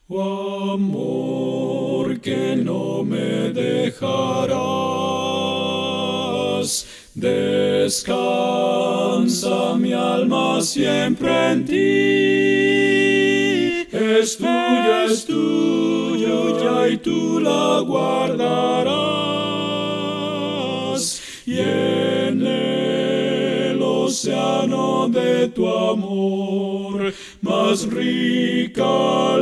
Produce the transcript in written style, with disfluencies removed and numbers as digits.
Oh amor, que no me dejarás. Descansa mi alma siempre en ti. Es tuya y tú la guardarás. Y en el océano de tu amor, más rica